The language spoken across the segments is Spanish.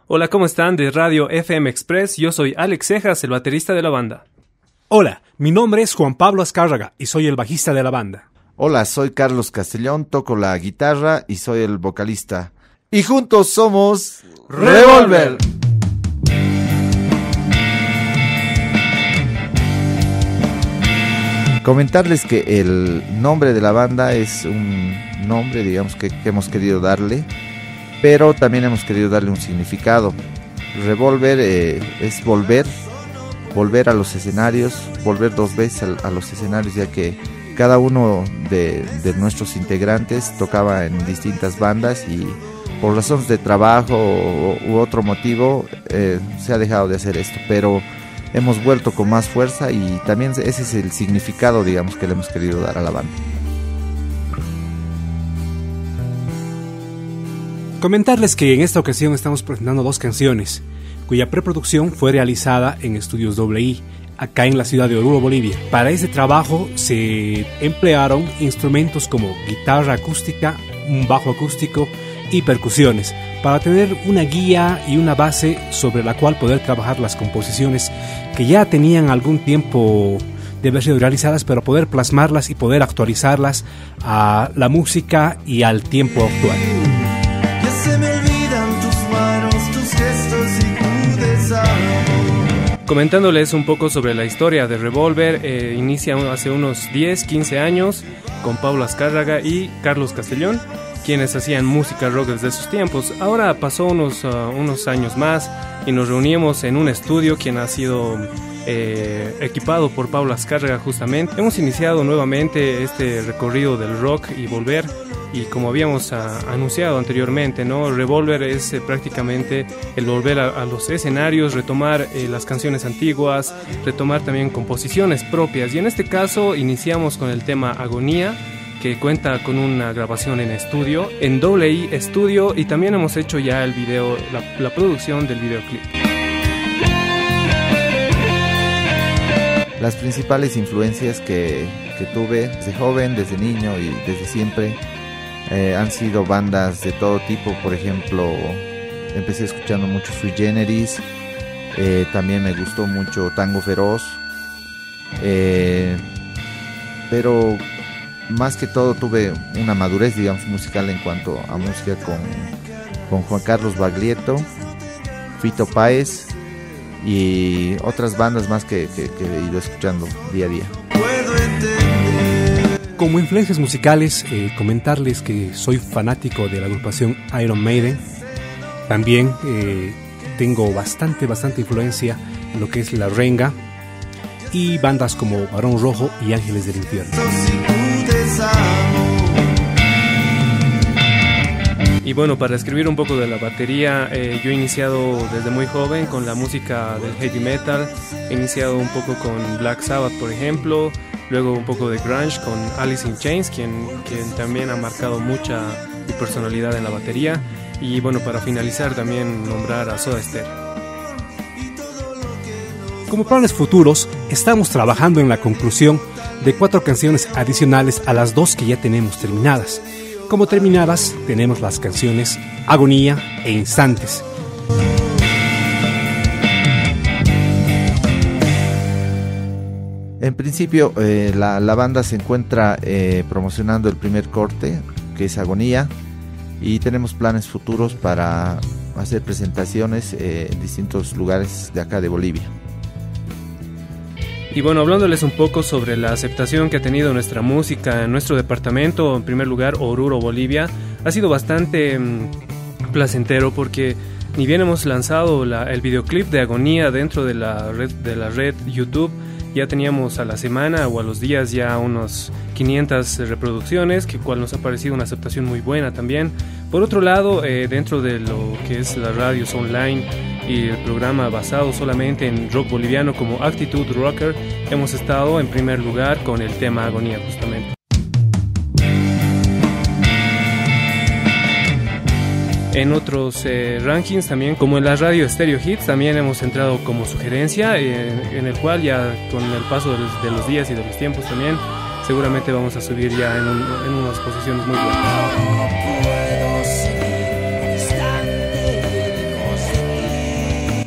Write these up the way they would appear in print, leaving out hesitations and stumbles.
Hola, ¿cómo están? De Radio FM Express, yo soy Alex Cejas, el baterista de la banda. Hola, mi nombre es Juan Pablo Azcárraga y soy el bajista de la banda. Hola, soy Carlos Castellón, toco la guitarra y soy el vocalista. Y juntos somos Revolver. Comentarles que el nombre de la banda es un nombre, digamos, que hemos querido darle, pero también hemos querido darle un significado. Revolver es volver a los escenarios, volver 2 veces a los escenarios, ya que cada uno de nuestros integrantes tocaba en distintas bandas y por razones de trabajo u otro motivo se ha dejado de hacer esto, pero hemos vuelto con más fuerza y también ese es el significado, digamos, que le hemos querido dar a la banda. Comentarles que en esta ocasión estamos presentando 2 canciones, cuya preproducción fue realizada en Estudios WI, acá en la ciudad de Oruro, Bolivia. Para este trabajo se emplearon instrumentos como guitarra acústica, un bajo acústico y percusiones, para tener una guía y una base sobre la cual poder trabajar las composiciones que ya tenían algún tiempo de haber sido realizadas, pero poder plasmarlas y poder actualizarlas a la música y al tiempo actual. Comentándoles un poco sobre la historia de Revolver, inicia hace unos 10, 15 años con Pablo Azcárraga y Carlos Castellón, quienes hacían música rock desde esos tiempos. Ahora pasó unos años más y nos reunimos en un estudio quien ha sido equipado por Pablo Azcárraga justamente. Hemos iniciado nuevamente este recorrido del rock y volver. Y como habíamos anunciado anteriormente, ¿no? Revolver es prácticamente el volver a los escenarios, retomar las canciones antiguas, retomar también composiciones propias. Y en este caso iniciamos con el tema Agonía, que cuenta con una grabación en estudio, en WI Studio, y también hemos hecho ya el video, la producción del videoclip. Las principales influencias que tuve desde joven, desde niño y desde siempre han sido bandas de todo tipo. Por ejemplo, empecé escuchando mucho Sui Generis, también me gustó mucho Tango Feroz, pero más que todo tuve una madurez, digamos, musical en cuanto a música con Juan Carlos Baglietto, Fito Páez y otras bandas más que he ido escuchando día a día. Como influencias musicales, comentarles que soy fanático de la agrupación Iron Maiden. También tengo bastante influencia en lo que es la renga y bandas como Barón Rojo y Ángeles del Infierno. Y bueno, para escribir un poco de la batería, yo he iniciado desde muy joven con la música del heavy metal. He iniciado un poco con Black Sabbath, por ejemplo. Luego un poco de grunge con Alice in Chains, quien también ha marcado mucha mi personalidad en la batería. Y bueno, para finalizar también nombrar a Soda Stereo. Como planes futuros, estamos trabajando en la conclusión de 4 canciones adicionales a las 2 que ya tenemos terminadas. Como terminadas tenemos las canciones Agonía e Instantes. En principio, la banda se encuentra promocionando el primer corte, que es Agonía, y tenemos planes futuros para hacer presentaciones en distintos lugares de acá de Bolivia. Y bueno, hablándoles un poco sobre la aceptación que ha tenido nuestra música en nuestro departamento, en primer lugar Oruro, Bolivia, ha sido bastante placentero porque ni bien hemos lanzado el videoclip de Agonía dentro de la red YouTube, ya teníamos a la semana o a los días ya unos 500 reproducciones, que cual nos ha parecido una aceptación muy buena también. Por otro lado, dentro de lo que es las radios online y el programa basado solamente en rock boliviano como Actitud Rocker, hemos estado en primer lugar con el tema Agonía justamente. En otros rankings también, como en la radio Stereo Hits, también hemos entrado como sugerencia, en el cual ya con el paso de los días y de los tiempos también seguramente vamos a subir ya en unas posiciones muy buenas.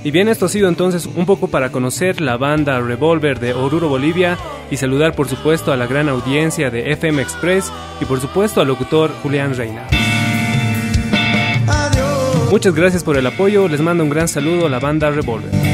Y bien, esto ha sido entonces un poco para conocer la banda Revolver de Oruro, Bolivia, y saludar por supuesto a la gran audiencia de FM Express y por supuesto al locutor Julián Reina. Muchas gracias por el apoyo, les mando un gran saludo a la banda Revolver.